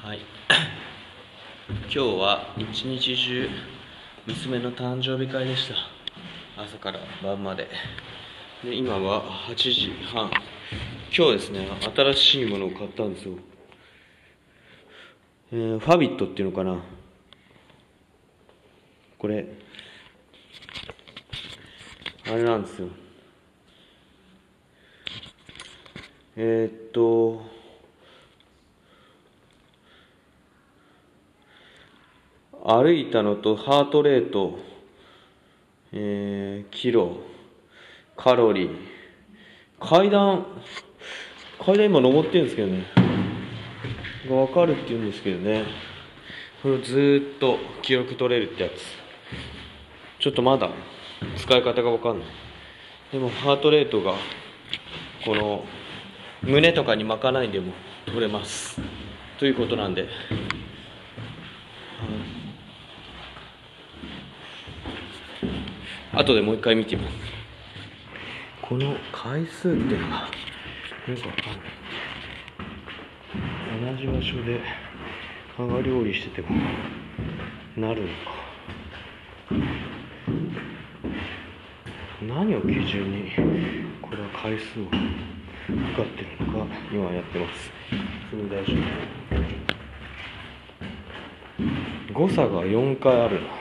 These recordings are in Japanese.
はい今日は一日中娘の誕生日会でした。朝から晩まで。で今は8時半。今日ですね、新しいものを買ったんですよ。ファビットっていうのかな、これあれなんですよ。歩いたのとハートレート、キロ、カロリー、階段今登ってるんですけどね、が分かるって言うんですけどね、これをずーっと記録取れるってやつ。ちょっとまだ使い方が分かんない。でもハートレートがこの胸とかに巻かないでも取れますということなんで、後でもう一回見てみます。この回数っていうのがよくわかんない。同じ場所で蚊が料理しててもなるのか、何を基準にこれは回数を測ってるのか今やってます。それ大丈夫。誤差が4回あるな。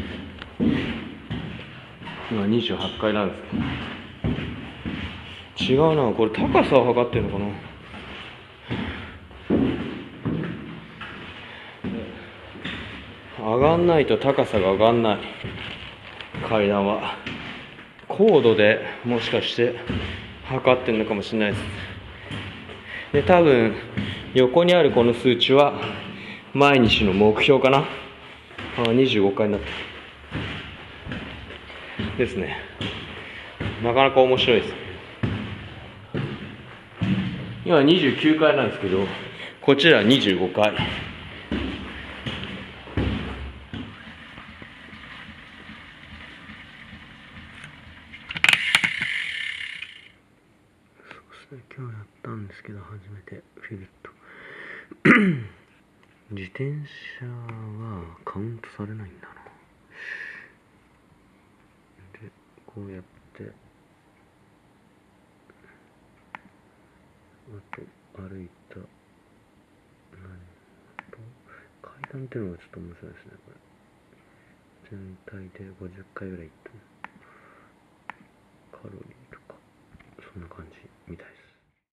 今28回なんですけど、違うな。これ高さを測ってるのかな。上がんないと高さが上がんない。階段は高度でもしかして測ってるのかもしれないです。で多分横にあるこの数値は毎日の目標かな。25回になってるですね。なかなか面白いです。今29回なんですけど、こちらは25回。今日やったんですけど、初めてフィルット自転車はカウントされないんだな。でこうやってあと歩いた階段っていうのがちょっと面白いですね。これ全体で50回ぐらいいったカロリーとかそんな感じみたいです。